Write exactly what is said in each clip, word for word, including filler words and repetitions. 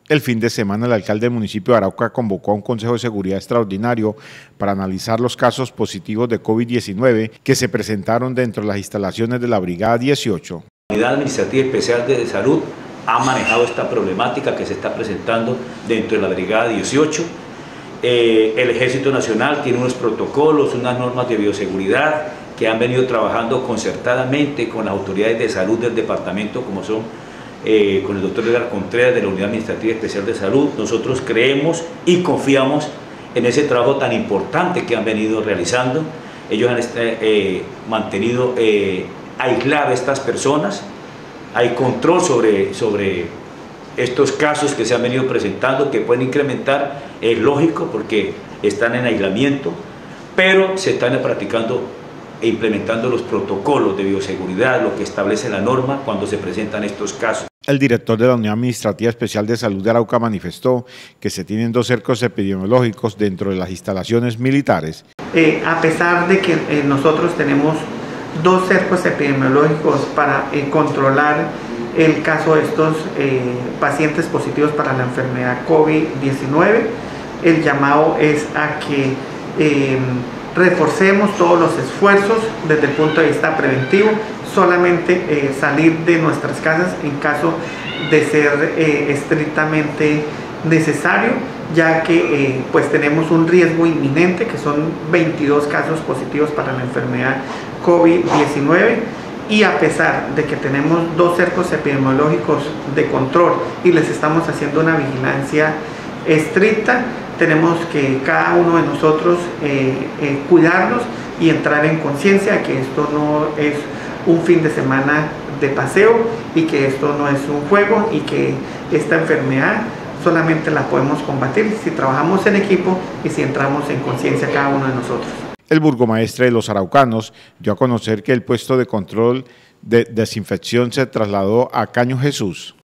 El fin de semana, el alcalde del municipio de Arauca convocó a un Consejo de Seguridad extraordinario para analizar los casos positivos de COVID diecinueve que se presentaron dentro de las instalaciones de la Brigada dieciocho. La Unidad Administrativa Especial de Salud ha manejado esta problemática que se está presentando dentro de la Brigada dieciocho. Eh, el Ejército Nacional tiene unos protocolos, unas normas de bioseguridad que han venido trabajando concertadamente con las autoridades de salud del departamento, como son eh, con el doctor Edgar Contreras de la Unidad Administrativa Especial de Salud. Nosotros creemos y confiamos en ese trabajo tan importante que han venido realizando. Ellos han eh, mantenido eh, aisladas a estas personas, hay control sobre, sobre estos casos que se han venido presentando, que pueden incrementar, es lógico porque están en aislamiento, pero se están practicando e implementando los protocolos de bioseguridad, lo que establece la norma cuando se presentan estos casos. El director de la Unidad Administrativa Especial de Salud de Arauca manifestó que se tienen dos cercos epidemiológicos dentro de las instalaciones militares. Eh, a pesar de que eh, nosotros tenemos dos cercos epidemiológicos para eh, controlar el caso de estos eh, pacientes positivos para la enfermedad COVID diecinueve, el llamado es a que eh, reforcemos todos los esfuerzos desde el punto de vista preventivo, solamente eh, salir de nuestras casas en caso de ser eh, estrictamente necesario, ya que eh, pues tenemos un riesgo inminente que son veintidós casos positivos para la enfermedad COVID diecinueve, y a pesar de que tenemos dos cercos epidemiológicos de control y les estamos haciendo una vigilancia estricta, tenemos que cada uno de nosotros eh, eh, cuidarnos y entrar en conciencia de que esto no es un fin de semana de paseo y que esto no es un juego y que esta enfermedad solamente la podemos combatir si trabajamos en equipo y si entramos en conciencia cada uno de nosotros. El burgomaestre de los araucanos dio a conocer que el puesto de control de desinfección se trasladó a Caño Jesús.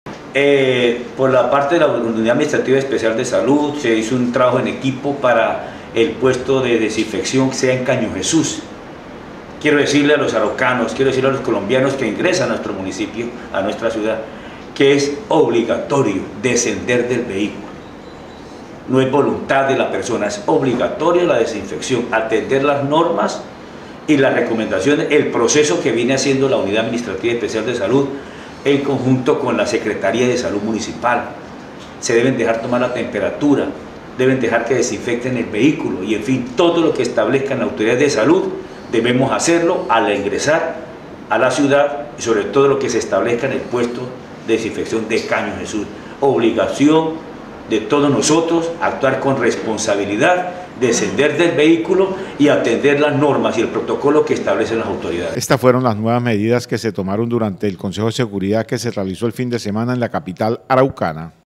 Eh, por la parte de la Unidad Administrativa Especial de Salud se hizo un trabajo en equipo para el puesto de desinfección que sea en Caño Jesús. Quiero decirle a los araucanos, quiero decirle a los colombianos que ingresan a nuestro municipio, a nuestra ciudad, que es obligatorio descender del vehículo. No es voluntad de la persona, es obligatorio la desinfección, atender las normas y las recomendaciones, el proceso que viene haciendo la Unidad Administrativa Especial de Salud en conjunto con la Secretaría de Salud Municipal. Se deben dejar tomar la temperatura, deben dejar que desinfecten el vehículo y en fin, todo lo que establezcan las autoridades de salud debemos hacerlo al ingresar a la ciudad y sobre todo lo que se establezca en el puesto de desinfección de Caño Jesús. Obligación de todos nosotros actuar con responsabilidad, descender del vehículo y atender las normas y el protocolo que establecen las autoridades. Estas fueron las nuevas medidas que se tomaron durante el Consejo de Seguridad que se realizó el fin de semana en la capital araucana.